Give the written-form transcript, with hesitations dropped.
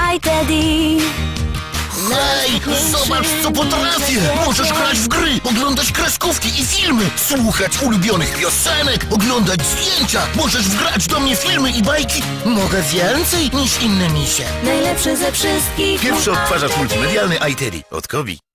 iTeddy. Hej, zobacz co potrafię! Możesz grać w gry, oglądać kreskówki i filmy, słuchać ulubionych piosenek, oglądać zdjęcia. Możesz wgrać do mnie filmy i bajki. Mogę więcej niż inne misie. Najlepszy ze wszystkich. Pierwszy odtwarzacz multimedialny iTeddy od Kobi.